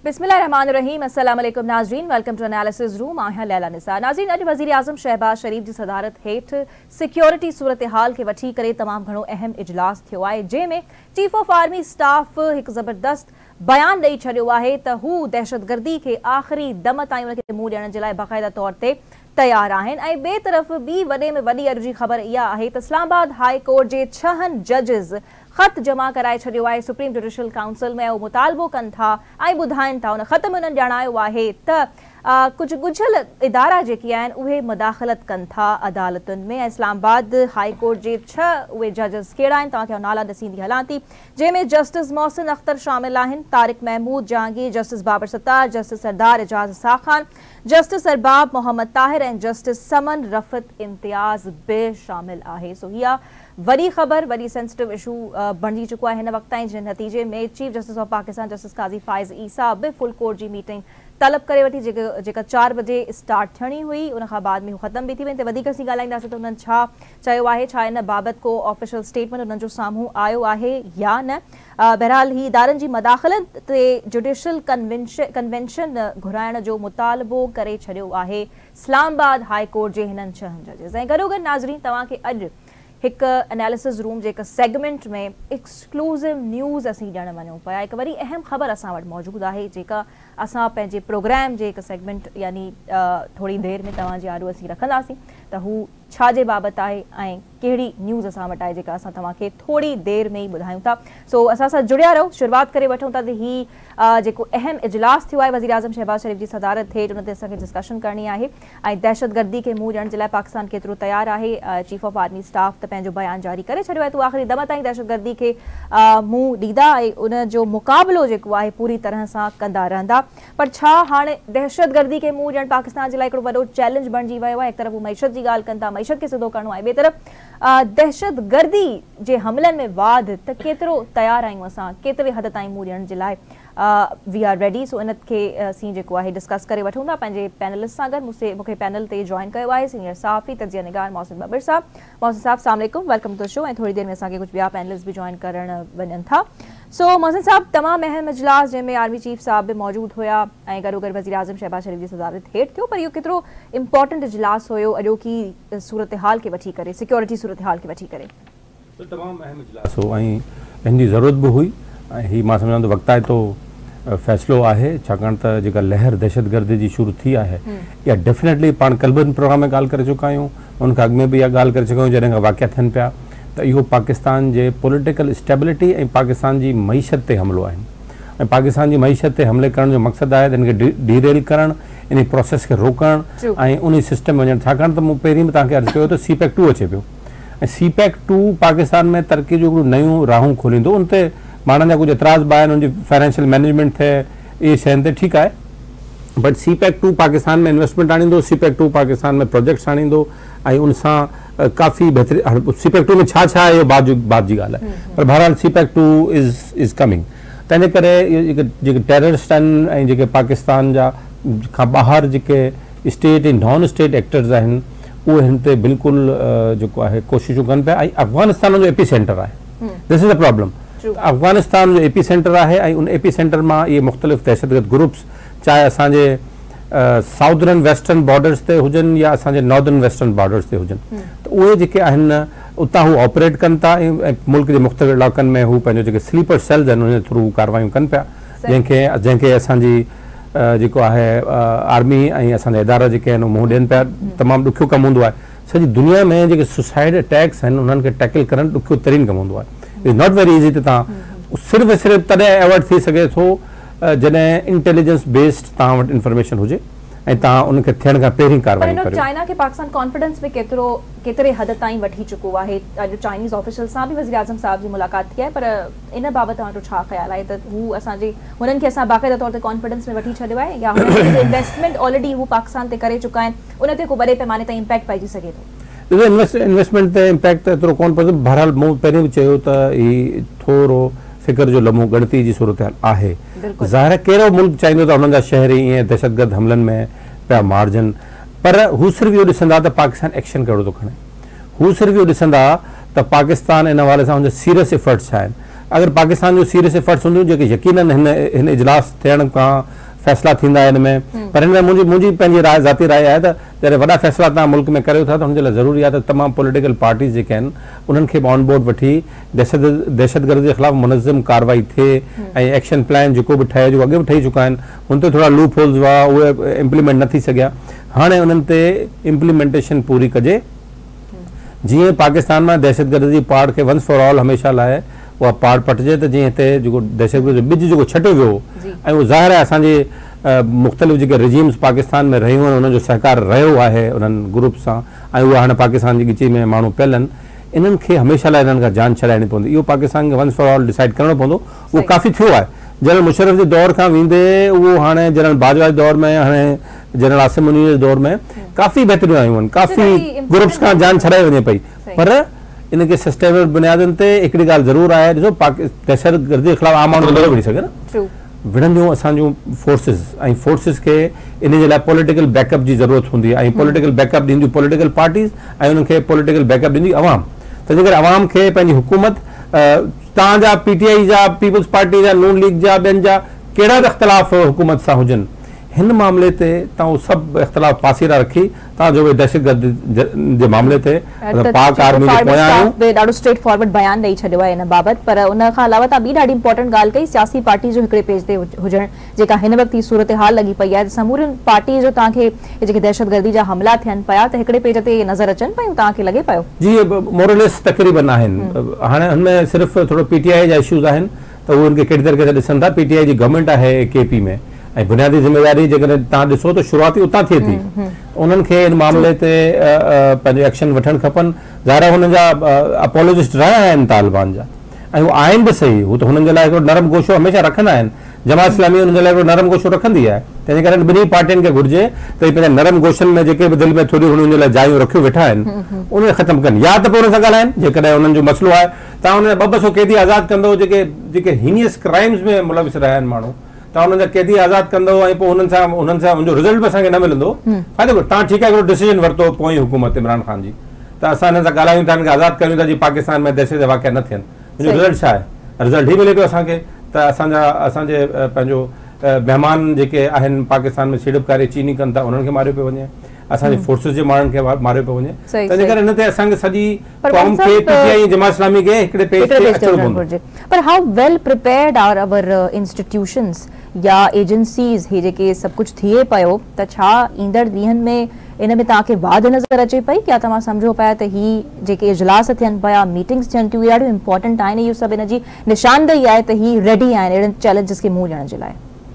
बिस्मिल्लाहिर्रहमानिर्रहीम। अस्सलाम वालेकुम नाज़रीन, वेलकम टू एनालिसिस रूम। आहियां लैला निसार। नाज़रीन, अॼु वज़ीर आज़म शहबाज शरीफ जी सदारत हेठ सिक्योरिटी सूरत हाल के वठी करे तमाम घणो अहम इजलास थियो आहे, जंहिंमें चीफ ऑफ आर्मी स्टाफ एक ज़बरदस्त बयान ॾेई छॾियो आहे त हू दहशतगर्दी खे आख़िरी दम ताईं उनखे मुंहुं ॾियण जे लाइ बाक़ाइदा तौर ते तैयार आहिनि। ऐं ॿिए तरफ़ ॿी वॾे में वॾी अॼु जी ख़बर इहा आहे त इस्लामाबाद हाई कोर्ट जे 6 जजिस ख़त जमा कराए छॾियो आहे सुप्रीम जुडिशल काउंसिल में। उहो मुतालबो कनि था ऐं ॿुधाइनि था, उन ख़त में उन्हनि ॼाणायो आहे त कुझु ॻुझियल इदारा जेके आहिनि उहे मुदाख़लत कनि था अदालतुनि में। इस्लामाबाद हाई कोर्ट जे 6 उहे जजिस कहिड़ा आहिनि, तव्हांखे नाला ॾसींदी हलां थी, जंहिंमें जस्टिस मोहसिन अख्तर शामिल आहिनि, Tariq Mahmood Jahangir, justice Babar Sattar, justice Sardar Ejaz Isa Khan, justice Arbab Mohammad Tahir ऐं जस्टिस समन रफ़त इम्तियाज़ बि शामिल आहे। सो इहा वॾी ख़बर, वॾी सेंसिटिव इशू बणिजी चुको आहे हिन वक़्त ताईं, जिन नतीजे में chief justice of Pakistan justice Qazi Faez Isa बि फुल कोर्ट जी मीटिंग तलब करे वठी, जेका 4 बजे स्टार्ट थियणी हुई, उनखां बाद में हू ख़त्म बि थी वई। त वधीक असीं ॻाल्हाईंदासीं त उन्हनि छा चयो आहे, छा इन बाबति को ऑफिशियल स्टेटमेंट उन्हनि जो साम्हूं आयो आहे या न। बहरहाल ही इदारनि जी मदाख़लत ते जुडिशल कन्वेंशन घुराइण जो मुतालबो करे छॾियो आहे इस्लामाबाद हाई कोर्ट जे हिननि 6 जजिस। ऐं गॾोगॾु नाज़रीन, तव्हांखे अॼु हिकु एनालिसिस रूम जे हिकु सेगमेंट में एक्सक्लूसिव न्यूज़ असीं ॾियण वञूं पिया। हिकु वरी अहम ख़बर असां वटि मौजूदु आहे, जेका असां पंहिंजे प्रोग्राम जे हिकु सेगमेंट यानी थोरी देरि में तव्हांजे आॾो असीं रखंदासीं त हू छा जे बाबति आहे ऐं कहिड़ी न्यूज़ असां वटि आहे, जेका असां तव्हांखे थोरी देरि में ई ॿुधायूं था। सो असां सां जुड़िया रहो। शुरूआति करे वठूं था त ही जेको अहम इजलास थियो आहे वज़ीर आज़म शहबाज शरीफ जी सदारत हेठि, उन ते असांखे डिस्कशन करणी आहे ऐं दहशतगर्दी खे मुंहुं ॾियण जे लाइ पाकिस्तान केतिरो तयारु आहे। चीफ ऑफ आर्मी स्टाफ त पंहिंजो बयान जारी करे छॾियो आहे, तो आख़िरी दम ताईं दहशतगर्दी खे मुंहुं ॾींदा ऐं उन जो मुक़ाबिलो जेको आहे पूरी तरह सां कंदा रहंदा। पर छा हाणे दहशतगर्दी खे मुंहुं ॾियणु पाकिस्तान जे लाइ हिकिड़ो वॾो चैलेंज बणिजी वियो आहे? हिकु तरफ़ हू मईशत जी ॻाल्हि कनि था, मईशत खे सिधो करिणो आहे, ॿिए तरफ़ दहशतगर्दी जे हमलनि में वाध त केतिरो तयारु आहियूं असां, केतिरे हद ताईं मुंहुं ॾियण जे लाइ वी आर रेडी। सो इनखे असीं जेको आहे डिस्कस करे वठूं था पंहिंजे पैनलिस्ट सां गॾु। मूंखे पैनल ते जॉइन कयो आहे सीनियर सहाफ़ी तजिया निगार मोहसिन बाबर साहब। मोहसिन साहब अस्सलाम वालेकुम, वेलकम टू द शो। ऐं थोरी देरि में असांखे कुझु ॿिया पैनलिस्ट बि जॉइन करणु वञनि था। सो मोहसिन साहब, तमामु अहम इजलास जंहिंमें आर्मी चीफ साहब बि मौजूदु हुया ऐं गॾोगॾु वज़ीर आज़म शहबाज शरीफ जी सदारत हेठि थियो, पर इहो केतिरो इंपॉर्टेंट इजलास हुयो अॼोकी सूरत हाल खे वठी करे, सिक्योरिटी सूरत हाल खे वठी करे? तमामु अहम इजलास हो ऐं हिनजी ज़रूरत बि हुई ऐं हीउ मां सम्झां थो वक़्ताइतो फ़ैसिलो आहे, छाकाणि त जेका लहर दहशतगर्दी जी शुरू थी आहे इहा डेफिनेटली पाण कल्ह प्रोग्राम में ॻाल्हि करे चुका आहियूं, उनखां अॻु में बि इहा ॻाल्हि करे चुका आहियूं जॾहिं खां वाक़िया थियनि पिया, त इहो पाकिस्तान जे पॉलिटिकल स्टेबिलिटी ऐं पाकिस्तान जी मईशत ते हमिलो आहिनि। ऐं पाकिस्तान जी मईशत ते हमले करण जो मक़सदु आहे त हिन खे डीरेल करणु, इन प्रोसेस खे रोकणु ऐं उन सिस्टम में वञणु। छाकाणि त मूं पहिरीं बि तव्हांखे अर्ज़ु कयो त CPEC 2 अचे पियो ऐं CPEC 2 पाकिस्तान में तरक़ी जो हिकिड़ो नयूं राहूं खोलींदो। उन ते माण्हुनि जा कुझु एतिराज़ बि आहिनि, उनजी फाइनेंशियल मैनेजमेंट थिए, इहे शयुनि ते ठीकु आहे, बट CPEC 2 पाकिस्तान में इन्वेस्टमेंट आणींदो, CPEC 2 पाकिस्तान में प्रोजेक्ट्स आणींदो ऐं उन सां काफ़ी बहितरीन CPEC 2 में छा छा आहे इहो बाद जी ॻाल्हि आहे, पर बहरहाल CPEC 2 इज़ कमिंग। तंहिंजे करे जेके टेररिस्ट आहिनि ऐं जेके पाकिस्तान जा खां ॿाहिरि जेके स्टेट ऐं नॉन स्टेट एक्टर्स आहिनि उहे हिन ते बिल्कुलु जेको आहे कोशिशूं कनि पिया। ऐं अफ़गानिस्तान जो एपी सेंटर आहे, this is the problem. Afghanistan जो एपी सेंटर आहे ऐं उन एपी सेंटर मां इहे मुख़्तलिफ़ दहशतगर्द ग्रुप्स, चाहे असांजे साउदर्न वेस्टर्न बॉर्डर्स ते हुजनि या असांजे नॉर्दर्न वेस्टर्न बॉर्डर्स ते हुजनि, त उहे जेके आहिनि उतां हू ऑपरेट कनि था ऐं मुल्क जे मुख़्तलिफ़ इलाइक़नि में हू पंहिंजो जेके स्लीपर सेल्स आहिनि उन थ्रू कार्रवायूं कनि पिया, जंहिंखे असांजी जेको आहे आर्मी ऐं असांजा इदारा जेके आहिनि मुंहुं ॾियनि पिया। तमामु ॾुखियो कमु हूंदो आहे, सॼी दुनिया में जेके सुसाइड अटैक्स आहिनि उन्हनि खे टैकल करणु ॾुखियो तरीन कमु हूंदो आहे। इट्स नॉट वेरी ईज़ी त तव्हां सिर्फ़ु तॾहिं एवॉइड थी सघे थो जॾहिं इंटेलिजेंस बेस्ड तव्हां वटि इंफॉर्मेशन हुजे ऐं तव्हां उनखे थियण खां पहिरीं कार्रवाई करियो। चाइना खे पाकिस्तान कॉन्फिडेंस में केतिरे हद ताईं वठी चुको आहे? अॼु चाइनीज़ ऑफिशियल सां बि वज़ीर आज़म साहब जी मुलाक़ात थी आहे, पर इन बाबति तव्हांजो छा ख़्यालु आहे त हू असांजे हुननि खे असां बाक़ाइदा तौर ते कॉन्फिडेंस में वठी छॾियो आहे या इन्वेस्टमेंट ऑलरेडी हू पाकिस्तान ते करे चुका आहिनि, उन ते को वॾे पैमाने ताईं इम्पैक्ट पइजी सघे थो? इन्वेस्टमेंट ते इम्पैक्ट त एतिरो कोन पवंदो। बहरहाल मूं पहिरीं बि चयो त ही थोरो फ़िक्र जो लम्हो गणती जी सूरत आहे। ज़ाहिर कहिड़ो मुल्क चाहींदो त हुननि जा शहरी ईअं दहशतगर्द हमलनि में पिया मारिजनि, पर हू सिर्फ़ु इहो ॾिसंदा त पाकिस्तान एक्शन कहिड़ो थो खणे, हू सिर्फ़ु इहो ॾिसंदा त पाकिस्तान इन हवाले सां हुनजा सीरियस एफर्ट्स छा आहिनि। अगर पाकिस्तान जो सीरियस एफर्ट्स हूंदियूं जेके यकीनन हिन इजलास थियण खां फैसला थींदा इनमें, पर हिन में मुंहिंजी पंहिंजी राय ज़ाती राय आहे त जॾहिं वॾा फैसला तव्हां मुल्क में करियो था त हुनजे लाइ ज़रूरी आहे त तमामु पॉलिटिकल पार्टीज़ जेके आहिनि उन्हनि खे ऑन बोर्ड वठी दहशतगर्दी जे ख़िलाफ़ मुनज़्ज़म कार्रवाई थिए ऐं एक्शन प्लान जेको बि ठहे, जेको अॻे बि ठही चुका आहिनि, हुन ते थोरा लूप होल्स हुआ, उहे इम्प्लीमेंट न थी सघिया, हाणे उन्हनि ते इम्प्लीमेंटेशन पूरी कजे जीअं पाकिस्तान में दहशतगर्दी जी पाड़ खे वंस फॉर ऑल हमेशह लाइ उहा पाड़ पटिजे त जीअं हिते जेको दहशतगर्दी जो ॿिज जेको छटियो वियो ऐं उहो ज़ाहिर आहे असांजे मुख़्तलिफ़ जेके रिजीम्स पाकिस्तान में रहियूं आहिनि उन्हनि जो सहकार रहियो आहे उन्हनि ग्रुप सां, ऐं उहा हाणे पाकिस्तान जी ॻिची में माण्हू पियल आहिनि, इन्हनि खे हमेशह लाइ इन्हनि खां जान छॾाइणी पवंदी। इहो पाकिस्तान खे वंस फॉर ऑल डिसाइड करणो पवंदो। उहो काफ़ी थियो आहे जनरल मुशर्रफ जे दौर खां वेंदे, उहो हाणे जनरल बाजवा जे दौर में, हाणे जनरल आसिम मुनीर जे दौर में काफ़ी बहितरियूं आयूं आहिनि, काफ़ी ग्रुप्स खां जान छॾाई वञे पई, पर इनके सस्टेनेबल बुनियादनि ते हिकिड़ी ॻाल्हि ज़रूरु आहे, ॾिसो दहशतगर्दी जे ख़िलाफ़ आम माण्हू नथो विढ़ी सघे न, विढ़ंदियूं असांजूं फोर्सिस, ऐं फोर्सिस खे इन जे लाइ पॉलिटिकल बैकअप जी ज़रूरत हूंदी आहे, ऐं पॉलिटिकल बैकअप ॾींदियूं पॉलिटिकल पार्टीज़, ऐं उन्हनि खे पॉलिटिकल बैकअप ॾींदी अवाम। त जेकर अवाम खे पंहिंजी हुकूमत तव्हांजा PTI जा, पीपल्स पार्टी जा, नून लीग जा, ॿियनि जा कहिड़ा बि इख़्तिलाफ़ हुकूमत सां हुजनि, हिन मामले ते तव्हां सभु इख़्तिलाफ़ पासीरा रखी तव्हां जो दहशतगर्दी जे मामले ते पाक आर्मी जे पोयां आहियूं। ॾाढो स्ट्रेट फॉरवर्ड बयान ॾेई छॾियो आहे इन बाबति, पर उन खां अलावा तव्हां ॿी ॾाढी इंपॉर्टेंट ॻाल्हि कई, सियासी पार्टी जो हिकिड़े पेज ते हुजणु, जेका हिन वक़्तु ही सूरत हाल लॻी पई आहे, समूरनि पार्टी जो तव्हांखे जेके दहशतगर्दी जा हमला थियनि पिया त हिकिड़े पेज ते नज़र अचनि पियूं, तव्हांखे लॻे पियो? जी, मोरलेस तक़रीबन आहिनि, हाणे हुनमें सिर्फ़ु थोरो PTI जा इशूज़ आहिनि त उहे उनखे कहिड़ी तरीक़े सां ॾिसनि था। PTI जी गवर्नमेंट आहे KP में, ऐं बुनियादी ज़िम्मेदारी जेकॾहिं तव्हां ॾिसो त शुरूआती उतां थिए थी, उन्हनि खे इन मामले ते पंहिंजो एक्शन वठणु खपनि। ज़ाहिर हुननि जा अपॉलोजिस्ट रहिया आहिनि तालिबान जा, ऐं उहे आहिनि बि सही, हू त हुननि जे लाइ हिकिड़ो नरम गोशो हमेशह रखंदा आहिनि, जमात इस्लामी हुननि जे लाइ हिकिड़ो नरम गोशो रखंदी आहे, तंहिंजे करे ॿिन्ही पार्टियुनि खे घुरिजे त पंहिंजे नरम गोशनि में जेके बि दिलि में थोरियूं हुननि जे लाइ जायूं रखियूं वेठा आहिनि उन ख़तमु कनि, या त पोइ हुन सां ॻाल्हाइनि, जेकॾहिं हुननि जो मसइलो आहे तव्हां हुन जा 200 कैदी आज़ादु कंदो जेके हीनियस क्राइम्स में मुलविस रहिया आहिनि माण्हू, तव्हां हुननि जा कैदी आज़ादु कंदो ऐं पोइ हुननि सां उनजो रिज़ल्ट बि असांखे न मिलंदो, फ़ाइदो तव्हां ठीकु आहे हिकिड़ो डिसीजन वरितो पोइ हुकूमत इमरान ख़ान जी त असां हिननि सां ॻाल्हायूं था, हिननि खे आज़ादु कयूं था जीअं पाकिस्तान में दहशत जा वाक़िया न थियनि, मुंहिंजो रिज़ल्ट छा आहे? रिज़ल्ट ही मिले पियो असांखे त असांजे पंहिंजो महिमान जेके आहिनि पाकिस्तान में सीड़पकारी चीनी कनि था उन्हनि खे मारियो पियो वञे, असांजे फोर्सिस जे माण्हुनि खे मारियो पियो वञे, तंहिंजे करे हिन ते असांखे सॼी क़ौम खे PTI जमात इस्लामी खे हिकिड़े पेज ते अचणो पवंदो। पर how well prepared are our institutions या एजेंसीज़, हे जेके सभु कुझु थिए पियो त छा ईंदड़ ॾींहंनि में इन में तव्हांखे वाध नज़र अचे पई, क्या तव्हां सम्झो पिया त ही जेके इजलास थियनि पिया, मीटिंग्स थियनि थियूं, ॾाढियूं इंपॉर्टेंट आहिनि, इहो सभु इन जी निशानदेही आहे त ही रेडी आहिनि अहिड़नि चैलेंजिस खे मुंहुं ॾियण जे लाइ?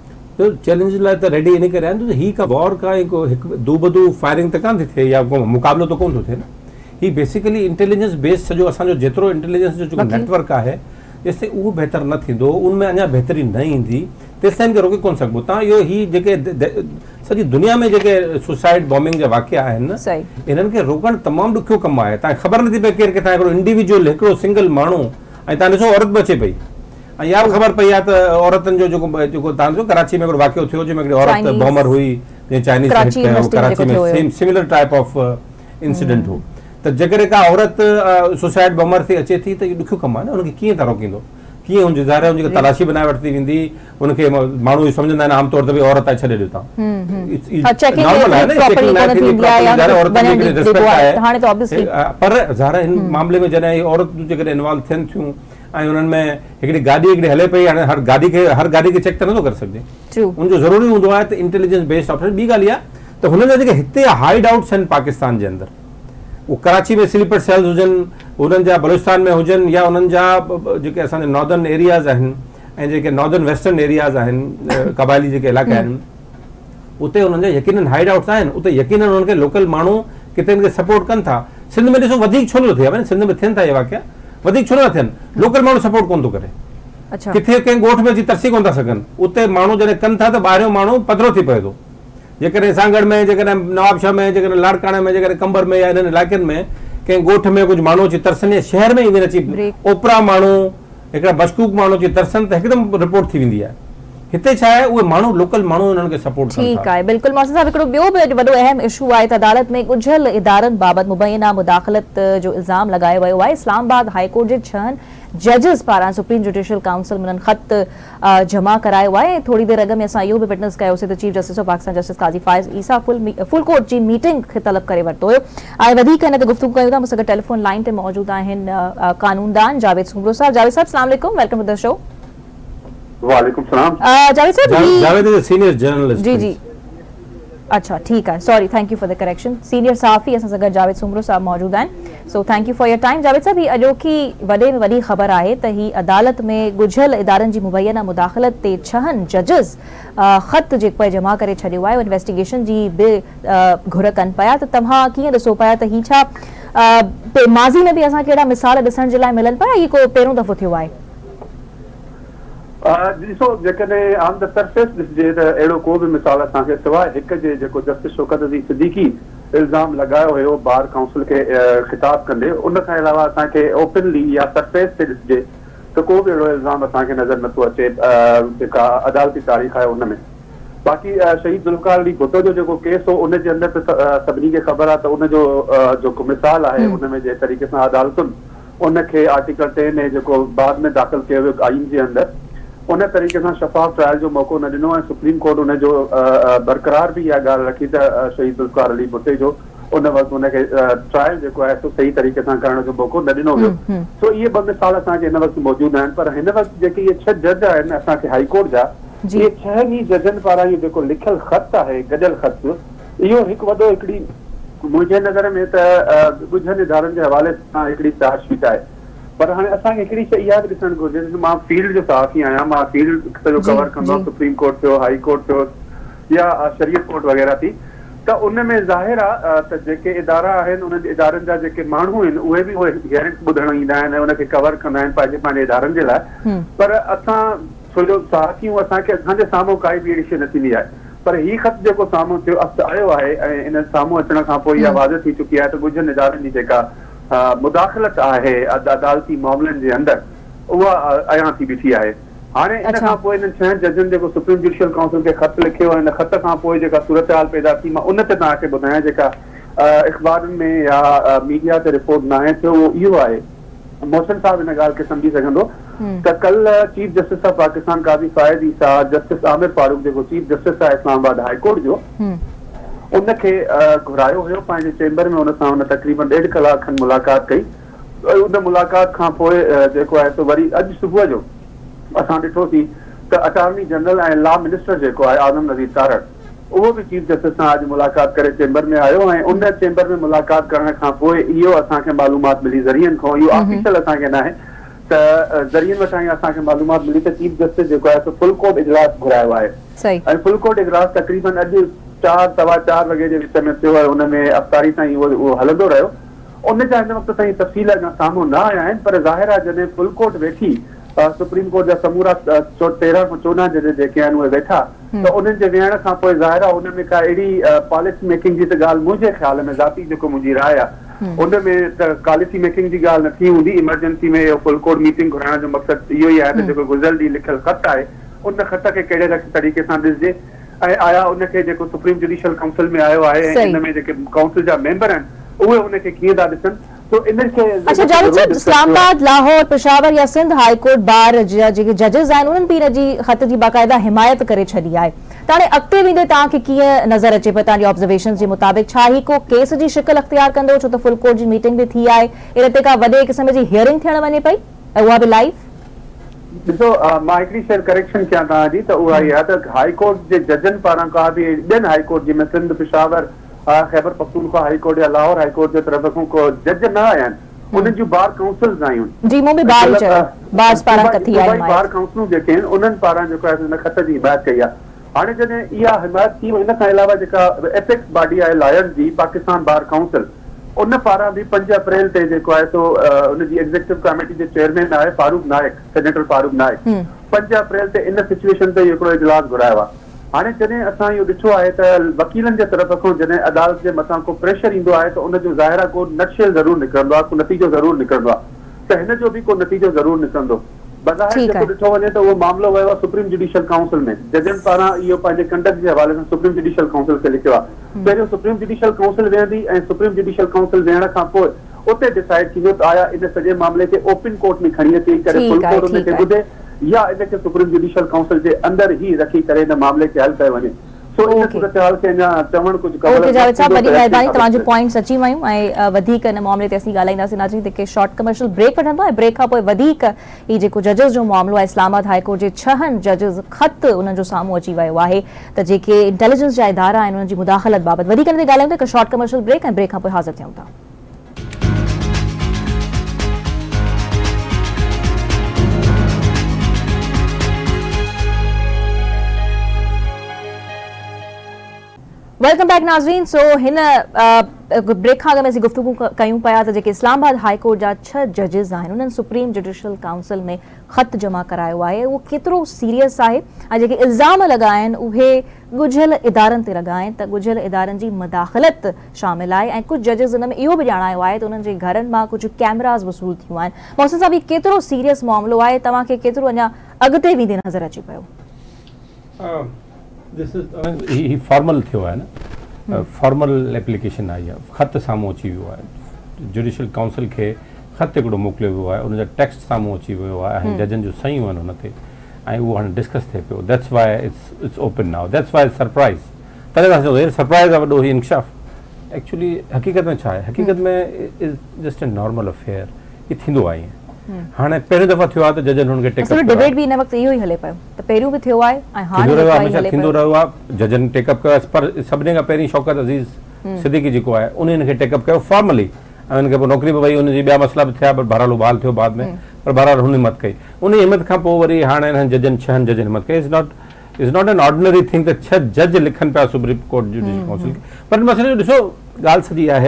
चैलेंज लाइ त रेडी इन करे आहिनि, ही का वॉर का हिकु दूबदू फायरिंग त कान थी थिए या को मुक़ाबिलो त कोन थो थिए न, ही बेसिकली इंटेलिजेंस बेस्ड सॼो असांजो जेतिरो इंटेलिजेंस जो जेको नेटवर्क आहे जेसिताईं उहो बहितर न थींदो, उनमें अञा बहितरी न ईंदी तेसिताईं खे रोके कोन सघिबो तव्हां। इहो ही जेके सॼी दुनिया में जेके सुसाइड बॉम्बिंग जा वाक़िया आहिनि न, इन्हनि खे रोकणु तमामु ॾुखियो कमु आहे, तव्हांखे ख़बर नथी पए केरु किथां हिकिड़ो इंडिविजुअल हिकिड़ो सिंगल माण्हू, ऐं तव्हां ॾिसो औरत बि अचे पई, ऐं इहा बि ख़बर पई आहे त औरतुनि जो जेको तव्हां ॾिसो कराची में हिकिड़ो वाक़ियो थियो जंहिंमें हिकिड़ी औरत बॉमर हुई, जीअं चाइनीज़ कराची में सिमिलर टाइप ऑफ इंसिडेंट हो, त जेकॾहिं का औरत सुसाइड बॉमर थी अचे थी त इहो ॾुखियो कमु आहे न, हुनखे कीअं था रोकींदो, कीअं हुनजी ज़ाहिर हुनजी तलाशी बनाए वरिती वेंदी, हुनखे माण्हू सम्झंदा आहिनि आमतौर ते भई औरत आहे छॾे ॾियो तव्हां, पर ज़ाहिर हिन मामले में जॾहिं औरतूं जेकॾहिं इन्वॉल्व थियनि थियूं ऐं उन्हनि में हिकिड़ी गाॾी हिकिड़ी हले पई, हाणे हर गाॾी खे चेक त नथो करे सघिजे, उनजो ज़रूरी हूंदो आहे त इंटेलिजेंस बेस्ड ऑपरेशन। ॿी ॻाल्हि इहा त हुननि जा जेके हिते हाइड आउट्स आहिनि पाकिस्तान जे अंदरि, वो कराची में स्लीपर सेल्स हुजनि, उन्हनि जा बलूचिस्तान में हुजनि, या उन्हनि जा जेके असांजे नॉर्दर्न एरियाज़ आहिनि ऐं जेके नॉर्दर्न वेस्टर्न एरियाज़ आहिनि, क़बाइली जेके इलाइक़ा आहिनि, उते उन्हनि जा यकीनन हाइड आउट्स आहिनि, उते यकीनन उन्हनि खे लोकल माण्हू किथे हिनखे सपोर्ट कनि था। सिंध में ॾिसो वधीक छो नथो थिए, सिंध में थियनि था इहे वाक़िया, वधीक छो नथा थियनि, लोकल माण्हू सपोर्ट कोन थो करे, किथे कंहिं ॻोठ में अची तरसी कोन था सघनि, उते माण्हू जॾहिं कनि था त ॿाहिरियों माण्हू पधिरो थी पए थो, जेकॾहिं सांगड़ में, जेकॾहिं नवाबशाह में, जेकॾहिं लाड़काणे में, जेकॾहिं कंबर में या इन्हनि इलाइक़नि में कंहिं ॻोठ में कुझु माण्हू अची तरसनि, या शहर में ईंदे अची ओपरा माण्हू हिकिड़ा मशकूक माण्हू अची तरसनि त हिकदमि रिपोर्ट थी वेंदी आहे, हिते छा आहे उहे माण्हू लोकल माण्हू उन्हनि खे सपोर्ट कनि ठीक आहे बिल्कुल मौसम साहब हिकिड़ो ॿियो बि वॾो अहम इशू आहे त अदालत में ॻुझियल इदारनि बाबति मुबैना मुदाख़लत जो इल्ज़ाम लॻायो वियो आहे। इस्लामाबाद हाई कोर्ट जे 6 जजिस पारां सुप्रीम जुडिशियल काउंसिल में ख़त जमा करायो आहे। थोड़ी देर अॻु में असां इहो बि विटनेस कयोसीं त chief justice of Pakistan justice Qazi Faez Isa full court जी मीटिंग खे तलब करे वरितो हुयो। ऐं वधीक हिन ते गुफ़्तगू कयूं था। मूंसां गॾु टेलीफोन लाइन ते मौजूद आहिनि कानूनदान जावेद सूमरो साहब। जावेद साहब अस्सलाम वालेकुम, वेलकम टू द शो। वालेकुम सलाम। जावेद साहब Javed is a senior journalist. जी जी अच्छा ठीक है, sorry, thank you for the correction. Senior सहाफ़ी असां सां गॾु जावेद सूमरो साहब मौजूद आहिनि। So thank you for your time. Javed साहब, ही अॼोकी वॾे में वॾी ख़बर आहे त ही अदालत में ॻुझियल इदारनि जी मुबैना मुदाख़लत ते 6 जजिस ख़त जेको आहे जमा करे छॾियो आहे। इन्वेस्टिगेशन जी बि घुर कनि पिया त तव्हां कीअं ॾिसो पिया त ही छा माज़ी में बि असांखे अहिड़ा मिसाल ॾिसण जे लाइ मिलनि पिया, ही को पहिरियों दफ़ो थियो आहे? ॾिसो, जेकॾहिं ऑन द सरफेस ॾिसजे त अहिड़ो को बि मिसाल असांखे सवाइ हिकु जे जेको जस्टिस शौकत अज़ीज़ सिद्दीकी इल्ज़ाम लॻायो हुयो बार काउंसिल खे ख़िताब कंदे, उन खां अलावा असांखे ओपनली या सरफेस ते ॾिसजे त को बि अहिड़ो इल्ज़ाम असांखे नज़र नथो अचे जेका अदालती तारीख़ आहे उन में। बाक़ी शहीद ज़ुल्फ़िकार अली भुट्टो जो जेको केस हो उनजे अंदरि त सभिनी खे ख़बर आहे त उनजो जेको मिसाल आहे उन में जे तरीक़े सां अदालतुनि उनखे आर्टिकल 10 में जेको बाद में दाख़िल कयो वियो आइन जे अंदरि उन तरीक़े सां शफ़ाफ़ ट्रायल जो मौक़ो न ॾिनो ऐं सुप्रीम कोर्ट उनजो बरक़रार भी इहा ॻाल्हि रखी त शहीद ज़ुल्फ़िकार अली भुट्टे जो उन वक़्तु उनखे ट्रायल जेको आहे सो सही तरीक़े सां करण जो मौक़ो न ॾिनो वियो। सो इहे ॿ मिसाल असांखे हिन वक़्तु मौजूदु आहिनि। पर हिन वक़्तु जेके इहे 6 जज आहिनि असांखे हाई कोर्ट जा, इहे 6 ई जजनि पारां इहो जेको लिखियल ख़त आहे, गॾियल ख़त, इहो हिकु वॾो हिकिड़ी मुंहिंजे नज़र में त ॻुझियल इदारनि जे हवाले सां हिकिड़ी चार्जशीट आहे। पर हाणे असांखे हिकिड़ी शइ इहा बि ॾिसणु घुरिजे, मां फील्ड जो सहाफ़ी आहियां, मां फील्ड जो कवर कंदो, सुप्रीम कोर्ट थियो, हाई कोर्ट थियो या शरीयत कोर्ट वग़ैरह थी, त उन में ज़ाहिर आहे त जेके इदारा आहिनि उन्हनि इदारनि जा जेके माण्हू आहिनि उहे बि उहे हियरिंग्स ॿुधण ईंदा आहिनि ऐं उनखे कवर कंदा आहिनि पंहिंजे इदारनि जे लाइ। पर असां छो जो सहाफ़ियूं असांखे असांजे साम्हूं काई बि अहिड़ी शइ न थींदी आहे। पर ही ख़त जेको साम्हूं थियो आयो आहे ऐं इन साम्हूं अचण खां पोइ इहा वाज़ थी चुकी आहे त ॻुझियल इदारनि जी जेका मुदाख़लत आहे अदालती मामलनि जे अंदरि उहा अयां थी बीठी आहे। हाणे इन खां पोइ इन्हनि 6 जजनि जेको सुप्रीम जुडिशियल काउंसिल खे ख़त लिखियो आहे, इन ख़त खां पोइ जेका सूरत हाल पैदा थी, मां उन ते तव्हांखे ॿुधायां जेका अख़बारुनि में या मीडिया ते रिपोर्ट न आहे थियो उहो इहो आहे। मोहसिन साहब इन ॻाल्हि खे सम्झी सघंदो त कल्ह chief justice of Pakistan Qazi Faez Isa justice Aamir Farooq जेको चीफ जस्टिस आहे इस्लामाबाद हाई कोर्ट जो, उनखे घुरायो हुयो पंहिंजे चेंबर में। उन सां उन तक़रीबन 1.5 कलाक खनि मुलाक़ात कई। उन मुलाक़ात खां पोइ जेको आहे सो वरी अॼु सुबुह जो असां ॾिठोसीं त अटॉर्नी जनरल ऐं लॉ मिनिस्टर जेको आहे आज़म नज़ीर तारड़, उहो बि चीफ जस्टिस सां अॼु मुलाक़ात करे चेंबर में आयो ऐं उन चेंबर में मुलाक़ात करण खां पोइ इहो असांखे मालूमात मिली ज़रियनि खां, इहो ऑफिशियल असांखे न आहे त ज़रियनि वटां ई असांखे मालूमात मिली त चीफ जस्टिस जेको आहे सो फुल कोर्ट इजलास घुरायो आहे ऐं फुल कोर्ट इजलास तक़रीबन अॼु 4 सवा 4 वॻे जे विच में थियो आहे। हुन में अफ़तारी ताईं उहो हलंदो रहियो। उन जा हिन वक़्तु ताईं तफ़सील अञा साम्हूं न आया आहिनि। पर ज़ाहिर आहे जॾहिं फुल कोर्ट वेठी सुप्रीम कोर्ट जा समूरा 13 खां 14 जज जेके आहिनि उहे वेठा त उन्हनि जे वेहण खां पोइ ज़ाहिर आहे उन में का अहिड़ी पॉलिसी मेकिंग जी त ॻाल्हि मुंहिंजे ख़्याल में ज़ाती जेको मुंहिंजी राय आहे उन में त पॉलिसी मेकिंग जी ॻाल्हि न थी हूंदी। इमरजेंसी में फुल कोर्ट मीटिंग घुराइण जो मक़सदु इहो ई आहे त जेको गुज़िरियल ॾींहुं लिखियल ख़त आहे उन ख़त खे कहिड़े तरीक़े सां ॾिसजे ऐं आया उनखे जेको सुप्रीम जुडिशियल काउंसिल में आयो आहे ऐं इन में जेके काउंसिल जा मेंबर आहिनि उहे उनखे कीअं था ॾिसनि। अच्छा जावेद साहब, इस्लामाबाद, लाहौर, पेशावर या सिंध हाई कोर्ट बार जेके जजिस आहिनि उन्हनि बि इन जी ख़त जी बाक़ाइदा हिमायत करे छॾी आहे। त हाणे अॻिते वेंदे तव्हांखे कीअं नज़र अचे पियो तव्हांजी ऑब्ज़र्वेशन जे मुताबिक़? छा ही को केस जी शिकल अख़्तियार कंदो, छो त फुल कोर्ट जी मीटिंग बि थी आहे, इन ते का वॾे क़िस्म जी हियरिंग थियण वञे पई ऐं उहा बि लाइव? ॾिसो, मां हिकिड़ी शइ करेक्शन कयां तव्हांजी त उहा इहा त हाई कोर्ट जे जजनि पारां का बि ॿियनि हाई कोर्ट जंहिंमें सिंध, पेशावर, ख़ैबर पख्तूनख्वा हाई कोर्ट या लाहौर हाई कोर्ट जे तरफ़ खां को जज न आया आहिनि। उन्हनि जूं बार काउंसिल्स आयूं जी, मूं बि बार पारां कथी आहे बार काउंसिलूं जेके आहिनि उन्हनि पारां जेको आहे हिन ख़त जी हिमायत कई आहे। हाणे जॾहिं इहा हिमायत थी इन खां अलावा जेका एपेक्स बॉडी आहे लॉयर्स जी पाकिस्तान बार काउंसिल, उन पारां बि 5 अप्रैल ते जेको आहे सो उनजी एग्जीक्यूटिव कमेटी जे चेयरमैन आहे फारूक नाइक, सेनेटर फारूक नाइक, 5 अप्रैल ते इन सिचुएशन ते हिकिड़ो इजलास घुरायो आहे। हाणे जॾहिं असां इहो ॾिठो आहे त वकीलनि जे तरफ़ खां जॾहिं अदालत जे मथां को प्रेशर ईंदो आहे त उनजो ज़ाहिर आहे को नटशेल ज़रूरु निकिरंदो आहे, को नतीजो ज़रूरु निकिरंदो आहे। त हिन जो बि को नतीजो ज़रूरु निकिरंदो। बज़ाहिर जेको ॾिठो वञे त उहो मामिलो वियो आहे सुप्रीम जुडिशियल काउंसिल में, जजनि पारां इहो पंहिंजे कंडक्ट जे हवाले सां सुप्रीम जुडिशियल काउंसिल खे लिखियो आहे। पहिरियों सुप्रीम जुडिशियल काउंसिल वेहंदी ऐं सुप्रीम जुडिशियल काउंसिल वेहण खां पोइ उते डिसाइड थींदो त आया इन सॼे मामले खे ओपन कोर्ट में खणी अची करे फुल कोर्ट में ॿुधे या इनखे सुप्रीम जुडिशियल काउंसिल जे अंदरि ई रखी करे इन मामले खे हल कयो वञे। सो इन सूरत हाल खे अञा चवण कुझु ओके जावेद साहब, वॾी महिरबानी, तव्हांजो पॉइंट्स अची वियूं ऐं वधीक इन मामले ते असीं ॻाल्हाईंदासीं। नाज़रीन, हिकु शॉर्ट कमर्शियल ब्रेक वठंदो ऐं ब्रेक खां पोइ वधीक ही जेको जजिस जो मामिलो आहे इस्लामाबाद हाई कोर्ट जे 6 जजिस ख़त उन्हनि जो साम्हूं अची वियो आहे त जेके इंटेलिजेंस जा इदारा आहिनि उन्हनि जी मुदाख़लत बाबति वधीक इन ते ॻाल्हायूं था। हिकु शॉर्ट कमर्शियल ब्रेक ऐं ब्रेक खां पोइ हाज़िर थियूं था। वेलकम बैक नाज़रीन। सो हिन ब्रेक खां अगर में गुफ्तगू कयूं पिया त जेके इस्लामाबाद हाई कोर्ट जा 6 जजिस आहिनि उन्हनि सुप्रीम जुडिशियल काउंसिल में ख़त जमा करायो आहे। उहो केतिरो सीरियस आहे ऐं जेके इल्ज़ाम लॻा आहिनि उहे ॻुझियल इदारनि ते लॻा आहिनि त ॻुझियल इदारनि जी मदाख़लत शामिल आहे ऐं कुझु जजिस हुन में इहो बि ॼाणायो आहे त उन्हनि जे घरनि मां कुझु कैमराज़ वसूल थियूं आहिनि। मोहसिन साहब, हीउ केतिरो सीरियस मामिलो आहे, तव्हांखे केतिरो अञा अॻिते वेंदे नज़र अची पियो? ही फॉर्मल थियो आहे न, फॉर्मल एप्लीकेशन आई आहे, ख़त साम्हूं अची वियो आहे, जुडिशियल काउंसिल खे ख़त हिकिड़ो मोकिलियो वियो आहे, उनजा टेक्स्ट साम्हूं अची वियो आहे ऐं जजनि जूं सयूं आहिनि हुन ते ऐं उहो हाणे डिस्कस थिए पियो। That's why it's open now, that's why surprise. तॾहिं था चऊं सरप्राइज़ आहे वॾो ही इंकशाफ। एक्चुअली हक़ीक़त में छा आहे, हक़ीक़त में is just a normal affair, ये थींदो आहे। हाणे पहिरियों दफ़ा थियो आहे त जजनि हुनखे टेकअप कयो। डिबेट बि इन वक़्तु इहो ई हले पियो त पहिरियों बि थियो आहे ऐं हाणे थींदो रहियो आहे। जजनि टेकअप कयो, पर सभिनी खां पहिरीं शौकत अज़ीज़ सिद्दीकी जेको आहे उन हिनखे टेकअप कयो फॉर्मली ऐं हुनखे पोइ नौकिरी बि वई, हुनजी ॿिया मसला बि थिया, पर बहरहाल उबाल थियो बाद में, पर बहरहाल हुन हिमत कई। उन हिमत खां पोइ वरी हाणे हिननि जजनि 6 जजनि हिमत कई। Is not an ordinary thing त 6 जज लिखनि पिया सुप्रीम कोर्ट जुडिशियल काउंसिल खे। पर मसइले जो ॾिसो, ॻाल्हि सॼी आहे